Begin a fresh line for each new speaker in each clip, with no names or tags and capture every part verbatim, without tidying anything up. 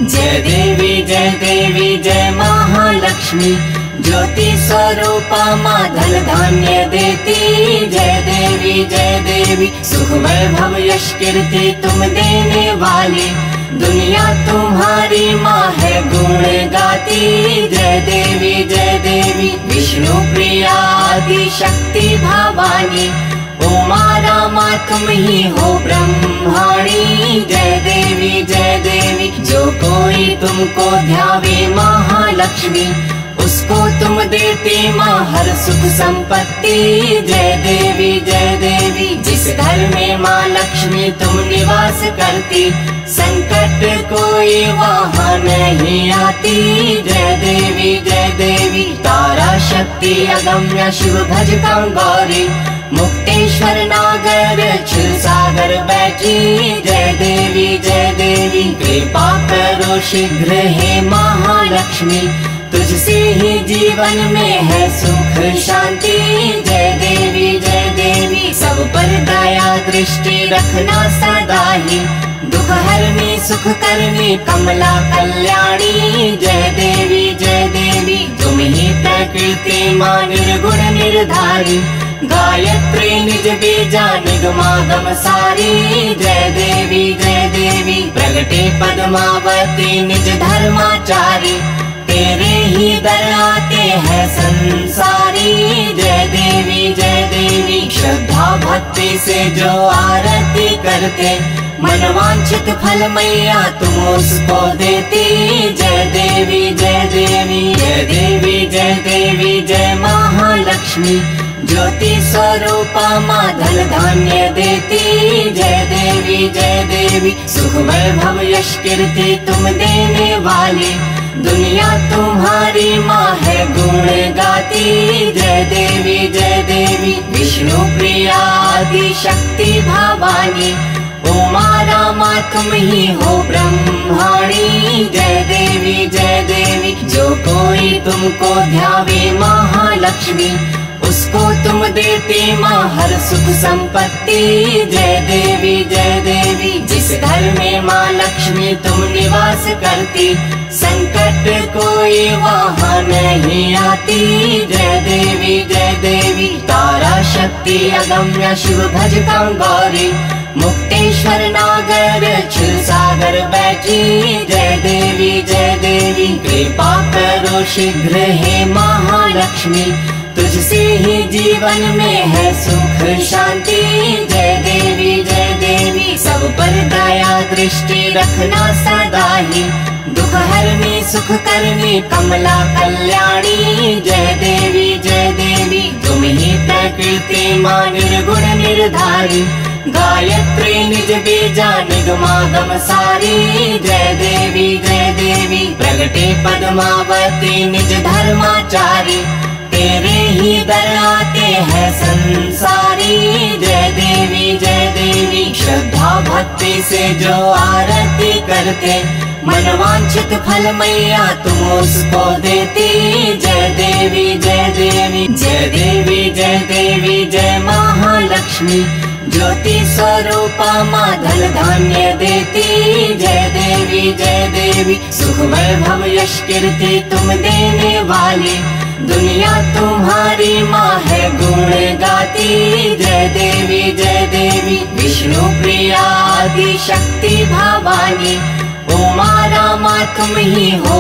जय देवी जय देवी जय महालक्ष्मी, ज्योति स्वरूपा माँ धन धान्य देती। जय देवी जय देवी सुख वैभव यश कीर्ति तुम देने वाली, दुनिया तुम्हारी माँ है गुण गाती। जय देवी जय देवी विष्णु प्रिया आदि शक्ति भवानी, उमा रामा तुम ही हो ब्रह्माणी। जय देवी जय देवी जो कोई तुमको ध्यावे महालक्ष्मी, उसको तुम देती माँ हर सुख संपत्ति। जय देवी जय देवी जिस घर में माँ लक्ष्मी तुम निवास करती, संकट कोई वहाँ नहीं आती। जय देवी जय देवी तारा शक्ति अगम्य शिव भजता गौरी, मुक्तेश्वर नागर क्षीर सागर बैठी। जय देवी जय देवी कृपा करो शीघ्र हे महालक्ष्मी, तुझसे ही जीवन में है सुख शांति। जय देवी जय देवी सब पर दया दृष्टि रखना सदा ही, दुख हरनी सुख करनी कमला कल्याणी। जय देवी जय देवी तुम ही प्रकृति माँ निर्गुण निर्धारी, गायत्री निज बीजा निगमागम सारी। जय देवी जय देवी प्रगटे पद्मावती निज धर्माचारी, तेरे ही दर आते हैं संसारी। जय देवी जय देवी श्रद्धा भक्ति से जो आरती करते, मनवांछित फल मैया तुम उसको देती। जय देवी जय देवी जय देवी जय देवी जय महालक्ष्मी, ज्योति स्वरूपा माँ धन धान्य देती। जय देवी जय देवी सुख वैभव यश कीर्ति तुम देने वाली, दुनिया तुम्हारी माँ है गुण गाती। जय देवी जय देवी विष्णु प्रिया आदि शक्ति भवानी, उमा रामा तुम ही हो ब्रह्माणी। जय देवी जय देवी जो कोई तुमको ध्यावे महालक्ष्मी, उसको तुम देती माँ हर सुख संपत्ति। जय देवी जय देवी जिस घर में माँ लक्ष्मी तुम निवास करती, संकट कोई वहाँ नहीं आती। जय देवी जय देवी तारा शक्ति अगम्य शिव भजता गौरी, मुक्तेश्वर नागर क्षीर सागर बैठी। जय देवी जय देवी कृपा करो शीघ्र हे महालक्ष्मी, तुझसे ही जीवन में है सुख शांति। जय देवी जय देवी सब पर दया दृष्टि रखना सदा ही, दुख हरनी सुख करनी कमला कल्याणी। जय देवी जय देवी तुम ही प्रकृति माँ निर्गुण निर्धारी, गायत्री निज बीजा निगमागम सारी। जय देवी जय देवी प्रगटे पद्मावती निज धर्माचारी, तेरे ही दर आते हैं संसारी। जय देवी जय देवी श्रद्धा भक्ति से जो आरती करते, मनवांछित फल मैया तुम उसको देती। जय देवी जय देवी जय देवी जय देवी जय महालक्ष्मी, ज्योति स्वरूपा माँ धन धान्य देती। जय देवी जय देवी सुख वैभव यश कीर्ति तुम देने वाली, दुनिया तुम्हारी माँ है गुण गाती। जय देवी जय देवी विष्णु प्रिया आदि शक्ति भवानी, उमा रामा तुम ही हो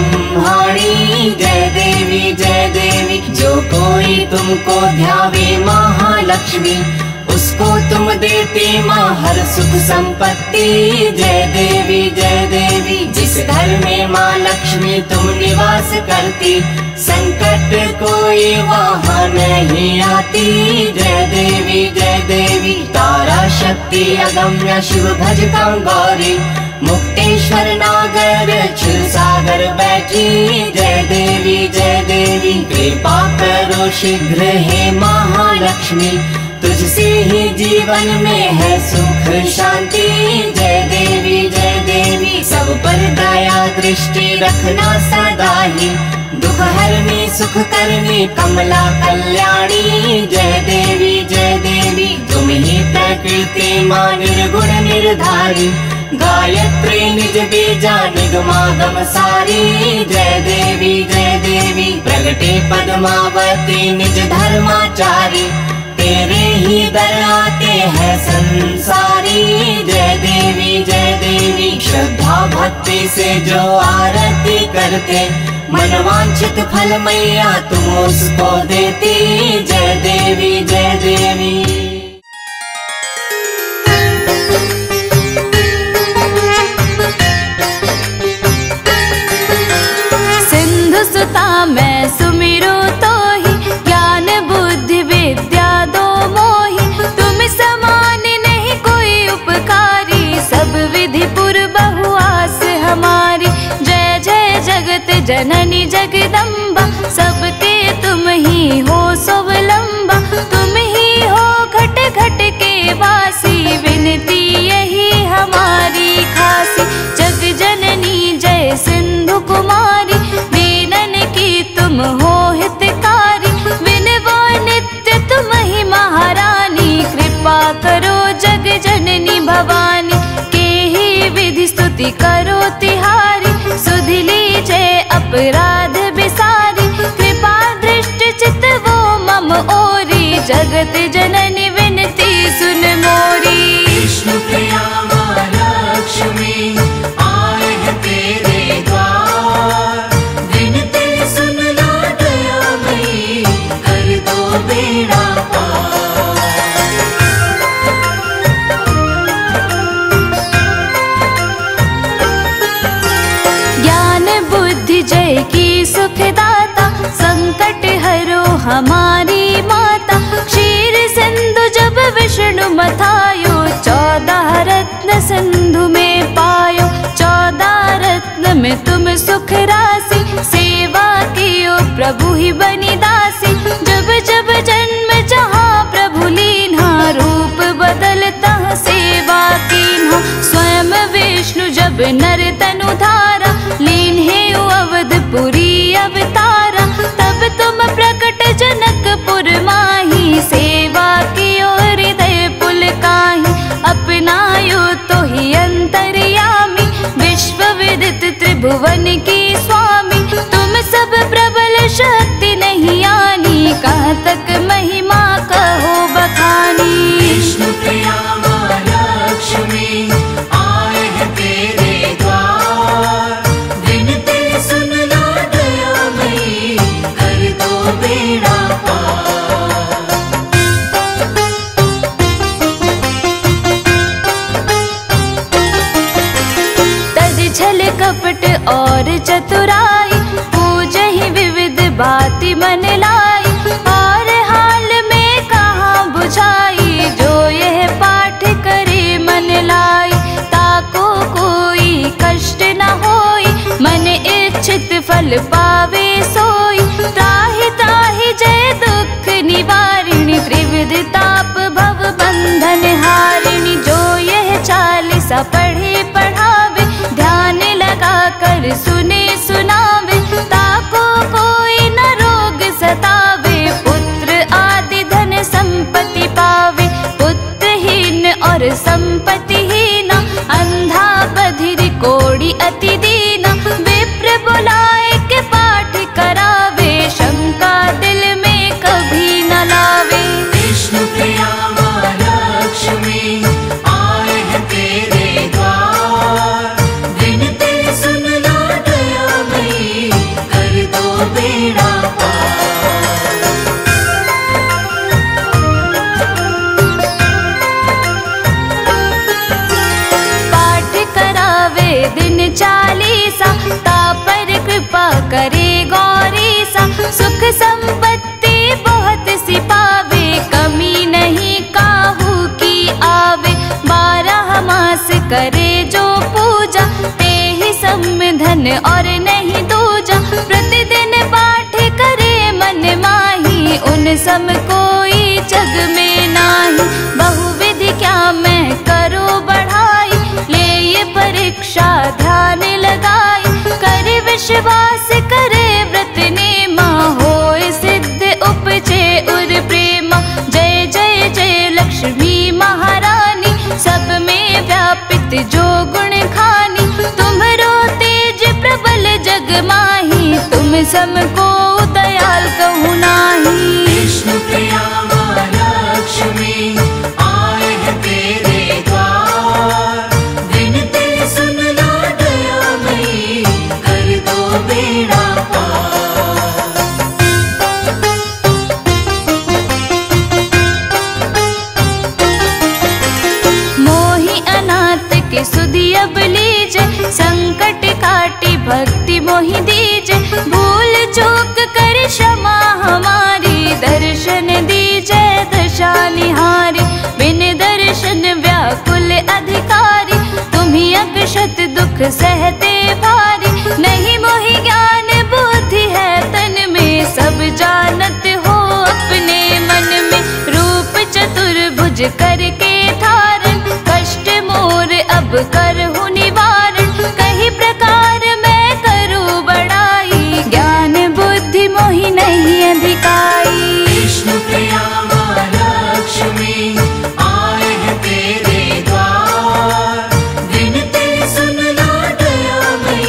ब्रह्माणी। जय देवी जय देवी जो कोई तुमको ध्यावे महालक्ष्मी, उसको तुम देती माँ हर सुख संपत्ति। जय देवी जय देवी जिस घर में माँ लक्ष्मी तुम निवास करती, संकट कोई वहाँ नहीं आती। जय देवी जय देवी तारा शक्ति अगम्य शिव भजता गौरी, मुक्तेश्वर नागर क्षीर सागर बैठी। जय देवी जय देवी कृपा करो शीघ्र हे महालक्ष्मी, तुझसे ही जीवन में है सुख शांति। जय देवी जय देवी सब पर दया दृष्टि रखना सदा ही, दुख हरनी सुख करनी कमला कल्याणी। जय देवी जय देवी तुम ही प्रकृति माँ निर्गुण निर्धारी, गायत्री निज बीजा निगमागम सारी, जय देवी जय देवी प्रगटे पद्मावती निज धर्माचारी, तेरे ही दर आते हैं संसारी, जय देवी जय देवी। श्रद्धा भक्ति से जो आरती करते, मनवांछित फल मैया तुम उसको देती, जय देवी जय देवी।
सिंधु सुता मैं सुमिरो तो ही, ज्ञान बुद्धि विद्या दो मोही, तुम समान नहीं कोई उपकारी, सब विधि पुर बहुआस हमारी, जय जय जगत जननी जगदम्बा, सबके तुम ही हो सोवलंबा, तुम ही हो घट घट के वासी, विनती यही हमारी खासी, जग जननी जय सिंधु कुमारी, दीनन की तुम हो हितकारी, विनवो नित्य तुम ही महारानी, कृपा करो जग जननी भवानी, के ही विधि स्तुति करो तिहारी, सुध लीजिए अपराध बिसारी, कृपा दृष्टि चित वो मम ओरी, जगत जननी विनती सुन मोरी।
विष्णु प्रिया माँ लक्ष्मी आए हैं तेरे द्वार, विनती सुन ला दयामयी, कर दो बेड़ा पार।
ज्ञान बुद्धि जय की सुखदाता, संकट हरो हमारी माता, क्षीर सिंधु जब विष्णु मथायो, चौदह रत्न सिंधु में पायो, चौदह रत्न में तुम सुख राशि, सेवा कियो प्रभु ही बनी दासी, जब जब जन्म जहाँ प्रभु लीन्हा, रूप बदलता सेवा कीन्हा, स्वयं विष्णु जब नर तनु धारा, लीन है अवधपुरी अवतारा, तब तुम प्रकट जनकपुर माही, सेवा की हृदय पुलकाही, अपनायो तो ही अंतर्यामी, विश्व विदित त्रिभुवन की स्वामी, तुम सब प्रबल शक्ति नहीं आनी, कहाँ तक महिमा कहो बखानी।
विष्णु प्रिया माँ लक्ष्मी आए हैं तेरे द्वार, विनती सुन ला दयामयी, कर दो बेड़ा पार।
तज छल कपट और चतुराई, पूजहि विविध बाति मन लाई, और हाल में कहाँ बुझाई, जो यह पाठ करे मन लाई, ताको कोई कष्ट न होई, मन इच्छित फल पावे सोई, त्राहि त्राहि जय दुख निवारिणी, त्रिविध ताप भव बंधन हारिणी, जो यह चालीसा पढ़े पढ़ावे, ध्यान लगा कर सुने सुनावे, ताको कोई न रोग सतावे, पुत्र आदि धन संपत्ति पावे, पुत्रहीन और संपत्तिहीना, अंधा बधिर कोड़ी अति दीना, विप्र बुलाए के पाठ करावे, शंका दिल में कभी न लावे।
विष्णु प्रिया माँ लक्ष्मी आए हैं तेरे द्वार, विनती सुन ला दयामयी, कर दो बेड़ा पार।
पाठ करावे दिन चालीसा, तापर कृपा करे गौरीसा, सुख संपत्ति बहुत सी पावे, कमी नहीं काहू की आवे, बारह मास करे जो पूजा, ते ही धन और नहीं दूजा, प्रतिदिन पाठ करे मन माही, उन सम कोई जग में नाही, बहुविधि क्या मैं करो बढ़ाई, ले ये परीक्षा ध्यान लगाई, करे विश्वास करे व्रत नेमा, होए सिद्ध उपजे उर प्रेमा, जय जय जय लक्ष्मी महारानी, सब में व्यापित जो गुण तुम समको दयाल कहूँ नाही।
विष्णु प्रिया माँ लक्ष्मी आए हैं तेरे द्वार, विनती सुनना दयामयी कर दो बेड़ा पार।
मोहि अनाथ के सुधि अब लीजे, संकट काटी भक्ति मोहि दीजे। भूल चूक कर क्षमा हमारी, दर्शन दीजे दशा निहारी। बिन दर्शन व्याकुल अधिकारी, तुम्ही अक्षत दुख सहते भारी। नहीं मोहि ज्ञान बुद्धि है तन में, सब जानत हो अपने मन में। रूप चतुर्भुज करके धारण, कष्ट मोर अब करहु निवारण। कहीं प्रकार मैं करूँ बड़ाई, ज्ञान बुद्धि मोहि नहीं अधिकाई।
विष्णु प्रिया माँ लक्ष्मी आए हैं तेरे द्वार, विनती सुनना दयामयी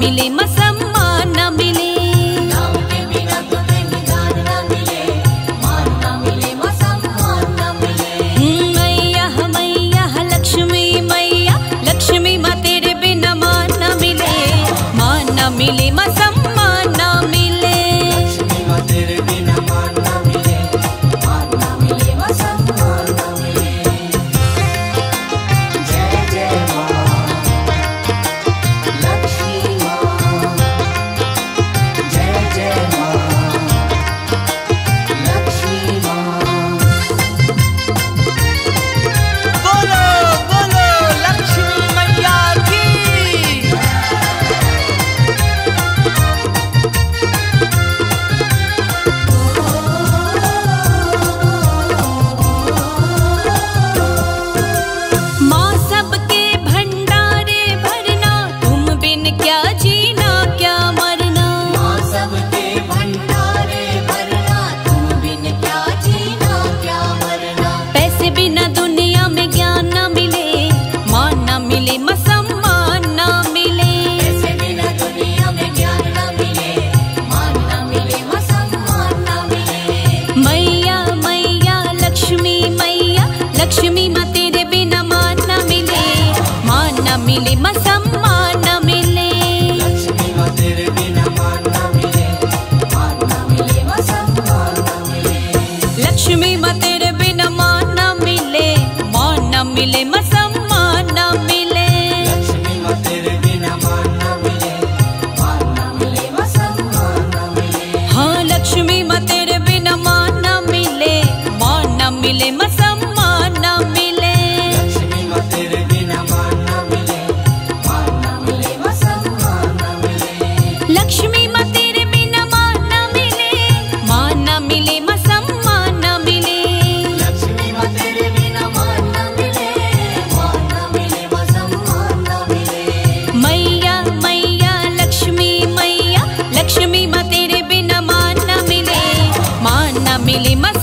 मिले म सम्मान न मिले।
नाम के बिना तो कहीं दान न मिले, मान न मिले म सम्मान न मिले।
मैया मैया लक्ष्मी मैया लक्ष्मी माँ तेरे बिना मान न मिले, मान न मिले म सम्मान न मिले।
लक्ष्मी माँ तेरे बिना मान न मिले, मान न मिले म सम्मान न मिले। जय जय माँ लक्ष्मी माँ, जय जय माँ लक्ष्मी माँ।
बोलो बोलो लक्ष्मी मैया की।
माँ सबके भंडारे भरना, तुम बिन क्या जीना क्या मरना।
माँ सबके भंडारे भरना, तुम बिन क्या जीना क्या मरना।
पैसे बिना दुनिया में ज्ञान न मिले, मान न मिले म सम्मान न मिले।
ऐसे बिना दुनिया में ज्ञान न मिले, मान न मिले म सम्मान न मिले।
मैया मैया लक्ष्मी मैया लक्ष्मी माँ तेरे बिना मान न मिले, मान न मिले म सम्मान न मिले।
लक्ष्मी माँ तेरे बिना मान न मिले, मान न मिले म सम्मान न मिले।
लक्ष्मी माँ तेरे बिना मान न मिले, मान न मिले म सम्मान न मिले।
लक्ष्मी माँ तेरे बिना मान न मिले, मान न मिले म सम्मान न मिले।
हाँ लक्ष्मी माँ तेरे बिना मान न मिले, मान न मिले म सम्मान न मिले।
लक्ष्मी माँ तेरे बिना मान न मिले, मान न मिले म सम्मान न मिले।
लक्ष्मी माँ तेरे बिना मान न मिले, मान न मिले म सम्मान न मिले।
लक्ष्मी माँ तेरे बिना मान न मिले, मान न मिले म सम्मान न मिले।
मैया मैया लक्ष्मी मैया लक्ष्मी माँ तेरे बिना मान न मिले, मान न मिले म